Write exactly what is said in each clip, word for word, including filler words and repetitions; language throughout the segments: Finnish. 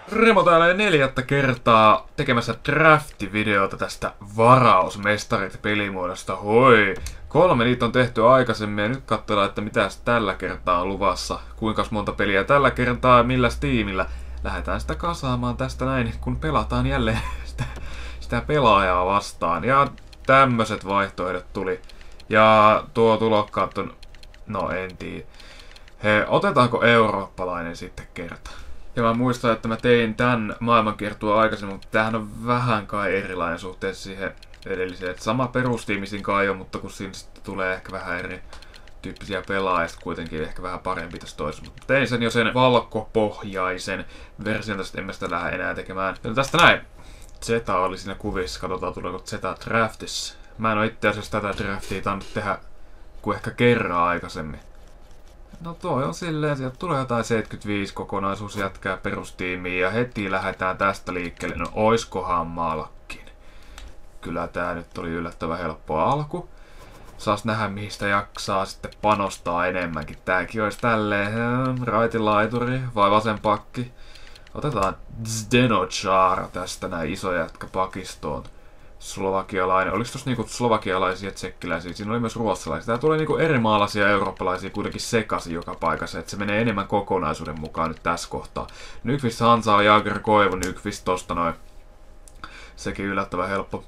Remo täällä neljättä kertaa tekemässä drafti-videota tästä varausmestarit-pelimuodosta. Hoi! Kolme niitä on tehty aikaisemmin ja nyt katsotaan, että mitäs tällä kertaa on luvassa. Kuinka monta peliä tällä kertaa ja millä tiimillä. Lähdetään sitä kasaamaan tästä näin, kun pelataan jälleen sitä, sitä pelaajaa vastaan. Ja tämmöset vaihtoehdot tuli. Ja tuo tulokkaat on... No en tiedä. He, otetaanko eurooppalainen sitten kerta? Ja mä muistan, että mä tein tän maailmankiertua aikaisemmin, mutta tämähän on vähän kai erilainen suhteessa siihen edelliseen. Et sama perustiimi siinä kai on, mutta kun siinä sitten tulee ehkä vähän eri tyyppisiä pelaajia, kuitenkin ehkä vähän parempi tässä toisessa. Mutta tein sen jo sen valkopohjaisen version, tästä en mä sitä lähde enää tekemään. Ja tästä näin. Zeta oli siinä kuvissa, katsotaan tuleeko Zeta draftissa. Mä en oo itse asiassa tätä draftia tainnut tehdä kuin ehkä kerran aikaisemmin. No toi on silleen, sieltä tulee jotain seitsemänkymmentäviisi kokonaisuus jätkää perustiimiin ja heti lähdetään tästä liikkeelle. No oiskohan malkin. Kyllä tää nyt oli yllättävän helppo alku. Saas nähdä mihin sitä jaksaa sitten panostaa enemmänkin. Tääkin olisi tälleen raitin laituri vai vasen pakki. Otetaan Zdeno Chara tästä näin iso jätkä pakistoon. Slovakialainen. Oliko tossa niinku slovakialaisia, tsekkiläisiä? Siinä oli myös ruotsalaisia. Tää tulee niinku eri maalaisia ja eurooppalaisia kuitenkin sekaisin joka paikassa. Et se menee enemmän kokonaisuuden mukaan nyt tässä kohtaa. Nykvist Hansa, Jagger, Koivu, Nykvist tosta noin. Sekin yllättävän helppo.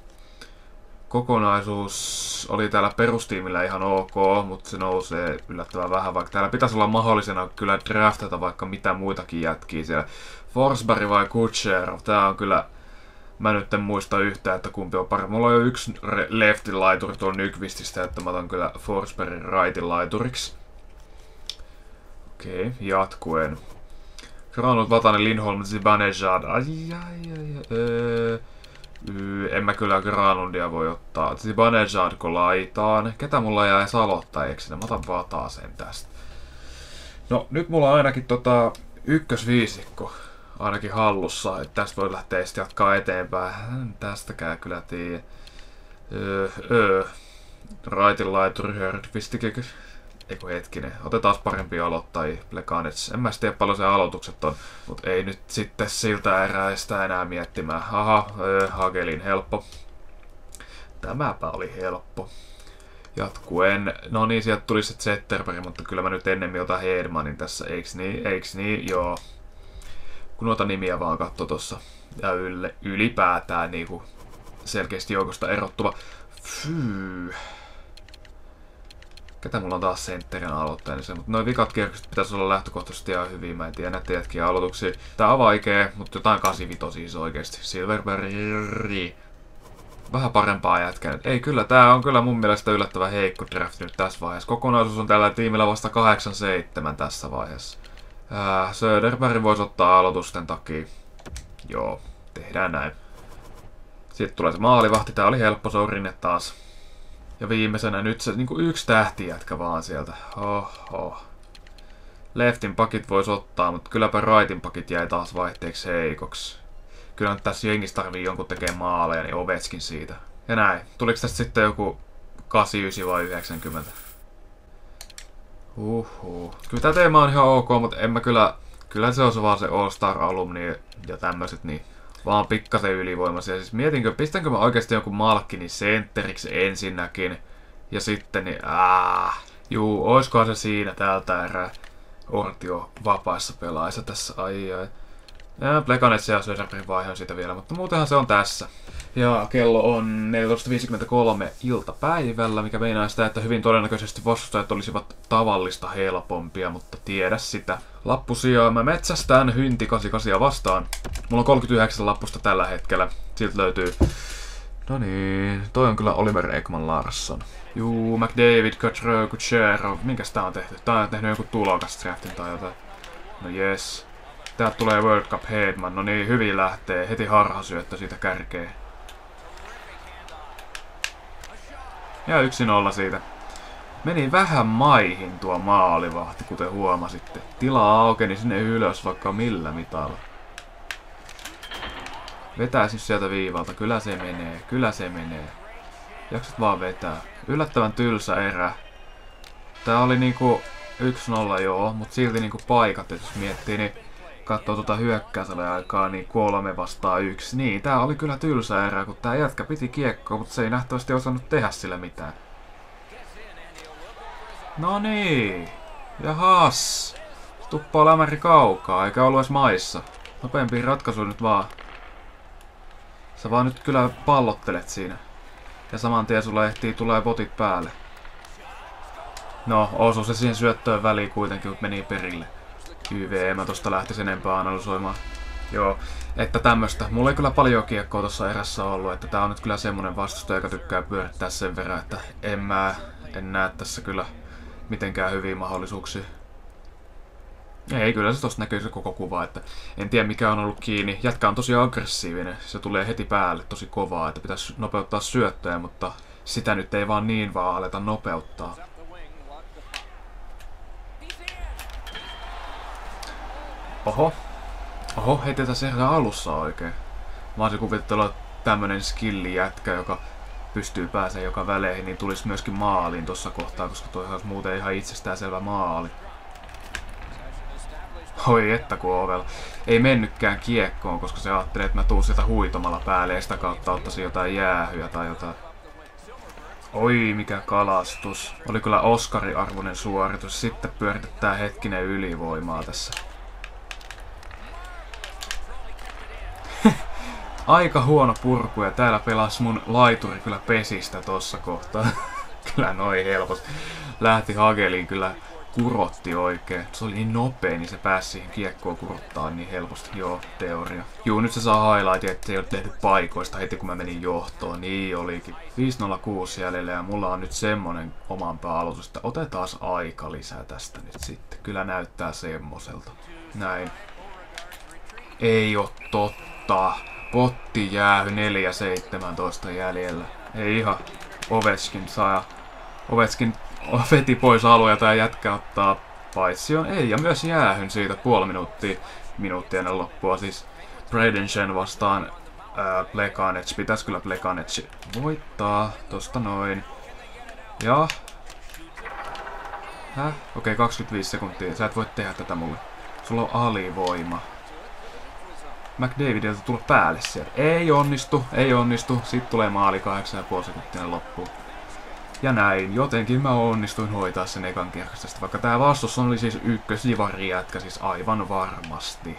Kokonaisuus oli täällä perustiimillä ihan ok, mutta se nousee yllättävän vähän. Vaikka täällä pitäisi olla mahdollisena kyllä draftata vaikka mitä muitakin jätkiä siellä. Forsberg vai Kutcherov? Tää on kyllä... Mä nyt en muista yhtään, että kumpi on parempi. Mulla on jo yksi leftin laituri tuolla Nykvististä, että mä otan kyllä Forsbergin rightin laituriksi. Okei, jatkuen. Granlund, Vatanen, Lindholm, Zibanejad. Ai ai ai ai. Öö, en mä kyllä Granlundia voi ottaa. Zibanejad kun laitaan. Ketä mulla jäi aloittajiksi? Mä otan Vatasen tästä. No nyt mulla on ainakin tota ykkösviisikko. Ainakin hallussa, että tästä voi lähteä sitten jatkaa eteenpäin. Tästäkään kyllä tiedä. Öö, öö. Raitin laituri, Hörnqvistikin. Eiku hetkinen. Otetaan parempia aloittajia. Plekanets. En mä tiedä paljon se aloitukset on. Mut ei nyt sitten siltä erää sitä enää miettimään. Aha, öö, Hagelin helppo. Tämäpä oli helppo. Jatkuen. No niin, sieltä tuli se Zetterberg, mutta kyllä mä nyt ennemmin otan Hedmanin tässä. Eiks niin? Eiks niin? Joo. Kun noita nimiä vaan katso tossa. Ja ylle, ylipäätään niinku selkeästi joukosta erottuva. Fyy. Ketä mulla on taas sentterin aloittajana? Mutta noin vikat kierrokset pitäisi olla lähtökohtaisesti ihan hyviä. Mä en tiedä näitä jätkiä aloituksia. Tää on vaikea, mutta jotain kahdeksankymmentäviisi siis oikeesti. Silverberg. Vähän parempaa jätkää. Ei kyllä, tää on kyllä mun mielestä yllättävän heikko drafti nyt tässä vaiheessa. Kokonaisuus on tällä tiimillä vasta kahdeksan seitsemän tässä vaiheessa. Äh, Söderberg voisi ottaa aloitusten takia. Joo, tehdään näin. Sitten tulee se maalivahti. Tää oli helppo, se on Rinne taas. Ja viimeisenä nyt se niinku yksi tähti jätkä vaan sieltä. Oho. Leftin pakit voisi ottaa, mutta kylläpä rightin pakit jäi taas vaihteeksi heikoksi. Kyllä nyt tässä jengissä tarvii jonkun tekee maaleja, niin Ovechkin siitä. Ja näin. Tuliko tästä sitten joku kahdeksankymmentäyhdeksän vai yhdeksänkymmentä? Uhuh. Kyllä tää teema on ihan ok, mutta en mä kyllä... Kyllä se on vaan se All-Star-alumni ja tämmöset, niin vaan pikkasen ylivoimaisia. Siis mietinkö, pistänkö mä oikeesti jonkun Malkkinin sentteriksi ensinnäkin. Ja sitten niin... Ää, juu, oiskohan se siinä tältä erää. Ortio vapaissa pelaissa tässä, ai ai. Ja Plekanets ja Söderbergin vaihe on siitä vielä, mutta muutenhan se on tässä. Ja kello on neljätoista viisikymmentäkolme iltapäivällä, mikä meinaa sitä, että hyvin todennäköisesti vastustajat olisivat tavallista helpompia, mutta tiedä sitä. Lappusia mä metsästän Hynti kahdeksankymmentäkahdeksan vastaan. Mulla on kolmekymmentäyhdeksän lappusta tällä hetkellä. Siltä löytyy... No niin, toi on kyllä Oliver Ekman Larsson. Juu, McDavid, Gautreau, Kucherov. Minkäs tää on tehty? Tää on tehnyt joku tulokas-draftin tai jotain. No jes. Täältä tulee World Cup Hedman, no niin, hyvin lähtee. Heti harhasyöttö siitä kärkeen. Ja yksi nolla siitä. Meni vähän maihin tuo maalivahti, kuten huomasitte. Tila aukeni sinne ylös vaikka millä mitalla. Vetäisin sieltä viivalta, kyllä se menee, kyllä se menee. Jaksat vaan vetää. Yllättävän tylsä erä. Tää oli niinku yksi nolla joo, mut silti niinku paikat, jos miettii, niin katsoo tuota hyökkäysaikaa, niin kolme vastaan yksi. Niin, tää oli kyllä tylsä erä, kun tää jätkä piti kiekkoa, mutta se ei nähtävästi osannut tehdä sillä mitään. No niin. Jahas. Tuppaa lämäri kaukaa, eikä ollut edes maissa. Nopeampiin ratkaisuun nyt vaan. Sä vaan nyt kyllä pallottelet siinä. Ja saman tien sulla ehtii tulee botit päälle. No, osui se siihen syöttöön väliin kuitenkin, mutta meni perille. Y V, en mä tosta lähtis enempää analysoimaan. Joo, että tämmöstä. Mulla ei kyllä paljon kiekkoa tossa erässä ollut, että tää on nyt kyllä semmonen vastustaja, joka tykkää pyörittää sen verran, että en mä en näe tässä kyllä mitenkään hyviä mahdollisuuksia. Ei, kyllä se tosta näkyy se koko kuva, että en tiedä mikä on ollut kiinni. Jätkä on tosi aggressiivinen, se tulee heti päälle tosi kovaa, että pitäisi nopeuttaa syöttöjä, mutta sitä nyt ei vaan niin vaan aleta nopeuttaa. Oho. Oho, heitetään se ihan alussa oikein. Mä olisin kuvittellut, että tämmönen skilli jätkä, joka pystyy pääsemään joka väleihin, niin tulisi myöskin maaliin tuossa kohtaa, koska toi olisi muuten ihan itsestäänselvä maali. Oi että kun ovella. Ei mennytkään kiekkoon, koska se ajattelee, että mä tuun sieltä huitomalla päälle ja sitä kautta ottaisin jotain jäähyä tai jotain. Oi mikä kalastus. Oli kyllä Oskari-arvoinen suoritus. Sitten pyöritetään hetkinen ylivoimaa tässä. Aika huono purku ja täällä pelasi mun laituri kyllä pesistä tossa kohtaa. Kyllä noin helposti. Lähti hageliin kyllä kurotti oikein. Se oli niin nopea, niin se pääsi siihen kiekkoon kurottaa niin helposti. Joo, teoria. Juu, nyt se saa highlightin, että se ei ole tehty paikoista heti kun mä menin johtoon. Niin olikin. viisi nolla kuusi jäljellä ja mulla on nyt semmonen omanpää aloitus, että otetaan aika lisää tästä nyt sitten. Kyllä näyttää semmoselta. Näin. Ei oo totta. Potti jäähy neljä seitsemäntoista jäljellä. Ei ihan. Ovechkin saa. Ovechkin veti pois alueelta tai jätkä ottaa paitsion. Ei, ja myös jäähyn siitä puoli minuuttia. Minuuttia ennen loppua. Siis Bredenshen vastaan ää, Plekanec. Pitäis kyllä Plekanec voittaa. Tosta noin. Ja. Häh? Okei, okay, kaksikymmentäviisi sekuntia. Sä et voi tehdä tätä mulle. Sulla on alivoima. McDavidilta tulla päälle sieltä. Ei onnistu, ei onnistu. Sitten tulee maali kahdeksan pilkku viisi sekuntia loppuun. Ja näin, jotenkin mä onnistuin hoitaa sen ekan kierroksesta. Vaikka tää vastus oli siis ykkösdivari jätkä, siis aivan varmasti.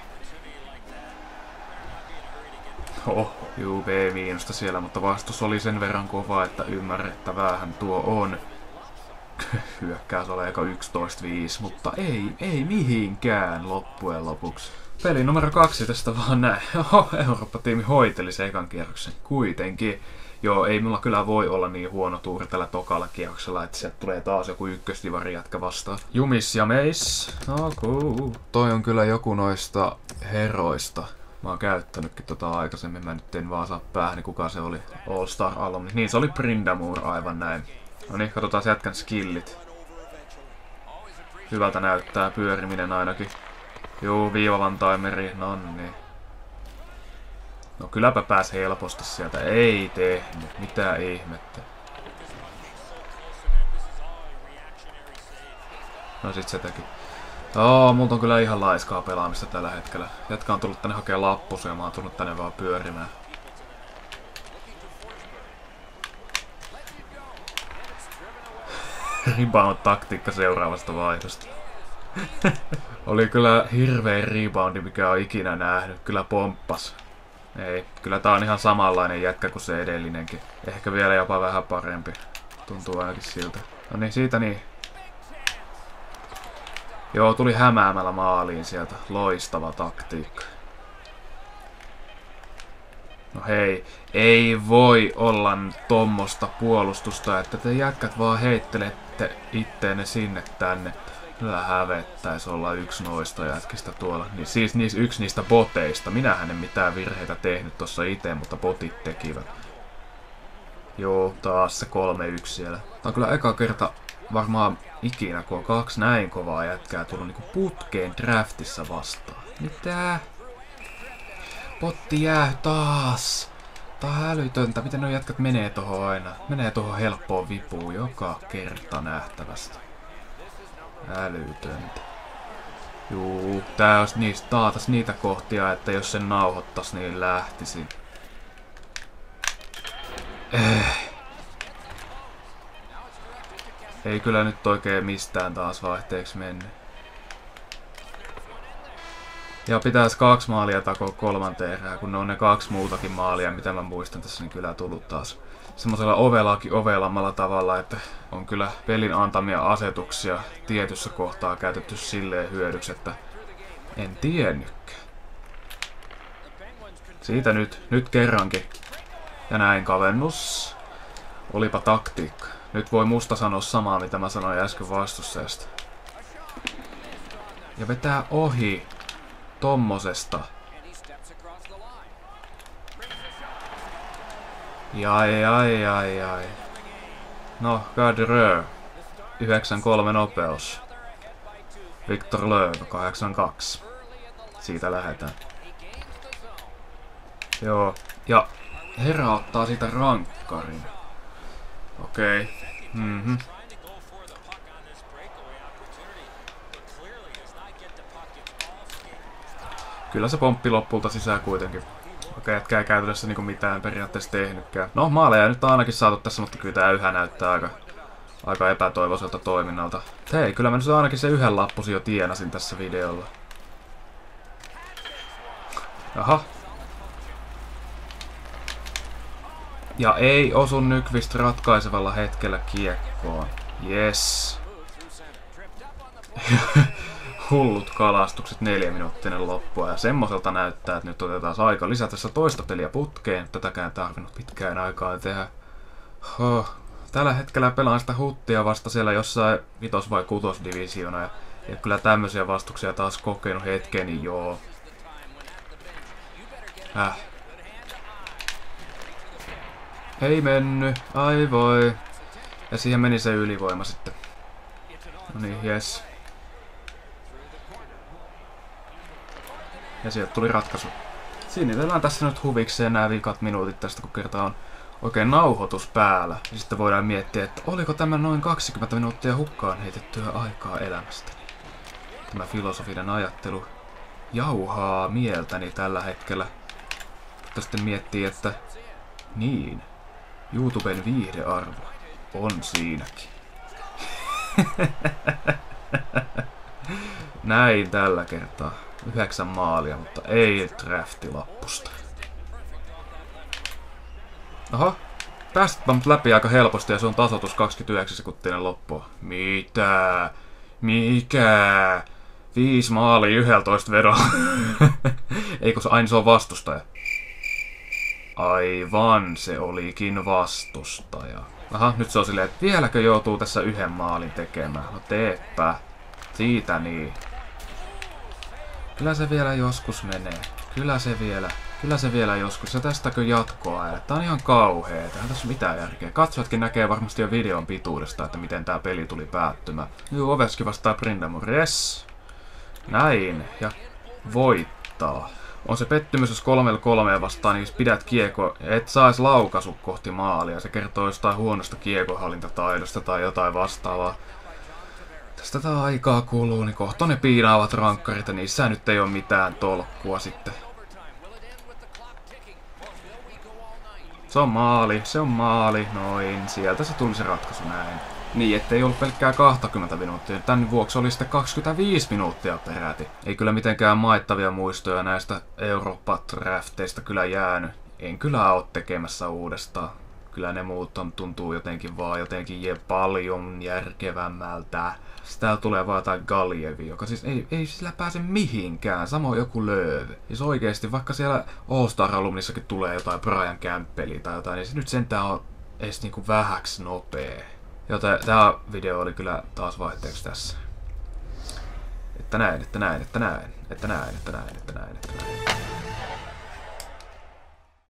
Oh, juu, B-miinusta siellä, mutta vastus oli sen verran kova, että ymmärrettäväähän tuo on. Hyökkäys oli aika yksitoista viisi, mutta ei, ei mihinkään loppujen lopuksi. Peli numero kaksi tästä vaan näin. Oho, Eurooppa-tiimi hoiteli se ekan kierroksen kuitenkin. Joo, ei mulla kyllä voi olla niin huono tuuri tällä tokalla kierroksella, että sieltä tulee taas joku ykkösdivari jätkä vastaan. Jumis ja meis. No cool. Toi on kyllä joku noista heroista. Mä oon käyttänytkin tota aikaisemmin, mä nyt en vaan saa päähän, kuka se oli. All Star Alumni. Niin, se oli Brindamore aivan näin. No niin, katsotaan jätkän skillit. Hyvältä näyttää pyöriminen ainakin. Juu, viivavan timeri, nonni. No kylläpä pääs helposti sieltä, ei tehnyt, mitä ihmettä. No sit se teki. Oo, multa on kyllä ihan laiskaa pelaamista tällä hetkellä. Jätkä on tullut tänne hakea lappusia ja mä oon tullut tänne vaan pyörimään. Rebound-taktiikka seuraavasta vaihdosta. Oli kyllä hirvein reboundi, mikä on ikinä nähnyt. Kyllä pomppas. Ei, kyllä tää on ihan samanlainen jätkä kuin se edellinenkin. Ehkä vielä jopa vähän parempi. Tuntuu ainakin siltä. No niin, siitä niin. Joo, tuli hämäämällä maaliin sieltä. Loistava taktiikka. No hei, ei voi olla tommosta puolustusta, että te jätkät vaan heittelette itteenne sinne tänne. Kyllä hävettäis olla yksi noista jätkistä tuolla. Niin, siis niis, yksi niistä boteista. Minähän en mitään virheitä tehnyt tossa itse, mutta botit tekivät. Joo, taas se kolme yksi siellä. Tää on kyllä eka kerta varmaan ikinä, kun on kaksi näin kovaa jätkää tullut niinku putkeen draftissa vastaan. Mitä? Potti jää taas. Tää on älytöntä. Miten nuo jätkät menee tohon aina? Menee tohon helppoon vipuun joka kerta nähtävästi. Älytöntä. Juu, tää olisi niistä taatas niitä kohtia, että jos sen nauhoittais, niin lähtisi. Eh. Ei kyllä nyt oikein mistään taas vaihteeksi mennyt. Ja pitäisi kaksi maalia takoa kolmanteen erään, kun ne on ne kaksi muutakin maalia, mitä mä muistan tässä, niin kyllä tullut taas semmoisella ovelakin ovelammalla tavalla, että on kyllä pelin antamia asetuksia tietyssä kohtaa käytetty silleen hyödyksi, että en tiennytkään. Siitä nyt, nyt kerrankin. Ja näin kavennus. Olipa taktiikka. Nyt voi musta sanoa samaa, mitä mä sanoin äsken vastustajasta. Ja vetää ohi tommosesta. Jai, ai, ai, ai. No, Gadreux. yhdeksän kolme nopeus. Victor Löw, kahdeksan kaksi. Siitä lähdetään. Joo, ja herra ottaa siitä rankkarin. Okei. Okay. Mhm. Kyllä se pomppi loppulta sisään kuitenkin. Okei, etkä ei käytännössä niinku mitään periaatteessa tehnytkään. No, maaleja nyt on ainakin saatu tässä, mutta kyllä tää yhä näyttää aika, aika epätoivoiselta toiminnalta. Hei, kyllä mä nyt ainakin se yhden lappusi jo tienasin tässä videolla. Aha. Ja ei osu Nyqvist ratkaisevalla hetkellä kiekkoon. Yes. Hullut kalastukset, neljä minuuttinen loppua. Ja semmoiselta näyttää, että nyt otetaan aika lisätä toista peliä putkeen. Tätäkään tarvinnut pitkään aikaa tehdä. Huh. Tällä hetkellä pelaan sitä huttia vasta siellä jossain vitos- vai kutosdivisiona. Ja, ja kyllä tämmöisiä vastuksia taas kokenut hetken, niin joo. Häh. Ei mennyt, ai voi. Ja siihen meni se ylivoima sitten. No niin, jes. Ja sieltä tuli ratkaisu. Sinnitellään tässä nyt huvikseen nämä vikat minuutit tästä, kun kerta on oikein nauhoitus päällä. Ja sitten voidaan miettiä, että oliko tämä noin kaksikymmentä minuuttia hukkaan heitettyä aikaa elämästäni. Tämä filosofinen ajattelu jauhaa mieltäni tällä hetkellä. Mutta sitten miettii, että niin, YouTuben viihdearvo on siinäkin. Näin tällä kertaa. Yhdeksän maalia, mutta ei draftilappusta. Oho, päästipä mut läpi aika helposti ja se on tasoitus kaksikymmentäyhdeksän sekuntinen loppu. Mitä? Mikä? Viisi maalia yksitoista vedolla. Eikö se aina se on vastustaja? Aivan, se olikin vastustaja. Aha, nyt se on silleen, että vieläkö joutuu tässä yhden maalin tekemään? No teepä. Siitä niin. Kyllä se vielä joskus menee. Kyllä se vielä. Kyllä se vielä joskus. Ja tästäkö jatkoa? Tää on ihan kauhea. Tähän tässä on mitään järkeä. Katsojatkin näkee varmasti jo videon pituudesta, että miten tää peli tuli päättymään. Juu, Ovechkin vastaa Brindamore. Yes. Näin. Ja voittaa. On se pettymys, jos kolmella kolmea vastaan, niin pidät kiekko, et sais laukaisu kohti maalia. Se kertoo jostain huonosta kiekonhallintataidosta tai jotain vastaavaa. Tästä tää aikaa kuluu, niin kohta ne piinaavat rankkarit ja niissä nyt ei oo mitään tolkkua sitten. Se on maali, se on maali, noin, sieltä se tuli se ratkaisu näin. Niin, ettei ollut pelkkää kaksikymmentä minuuttia, tän vuoksi oli sitten kaksikymmentäviisi minuuttia peräti. Ei kyllä mitenkään maittavia muistoja näistä Eurooppa-drafteista kyllä jäänyt. En kyllä oo tekemässä uudestaan. Kyllä ne muut on, tuntuu jotenkin vaan jotenkin je paljon järkevämmältä. Täällä tulee vaan jotain Galjevi, joka siis ei, ei sillä pääse mihinkään. Samoin joku Lööv. Siis oikeesti, vaikka siellä All-Star-alumnissakin tulee jotain Brian Campbellia tai jotain, niin se nyt sentään on edes niinku vähäks nopee. Joten tää video oli kyllä taas vaihteeksi tässä. Että näin, että näin, että näin, että näin, että näin, että näin, että näin.